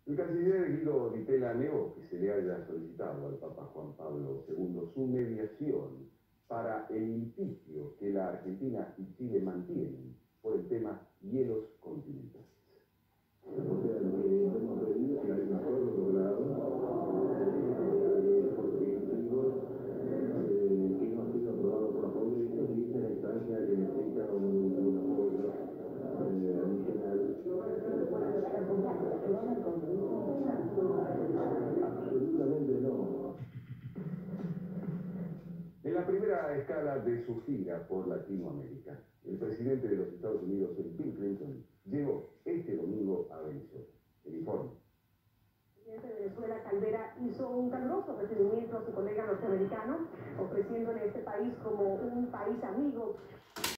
El canciller Guido Di Tella negó que se le haya solicitado al Papa Juan Pablo II su mediación para el litigio que la Argentina y Chile mantienen por el tema hielos continentales. O sea, lo que hemos pedido es que hay un acuerdo logrado por directivos que no ha sido aprobado por los congresos y esta es la instancia que necesita un apoyo adicional. Absolutamente no. En la primera escala de su gira por Latinoamérica, el presidente de los Estados Unidos, Bill Clinton, llegó este domingo a Venezuela. El informe. El presidente de Venezuela, Caldera, hizo un caluroso recibimiento a su colega norteamericano, ofreciéndole a este país como un país amigo.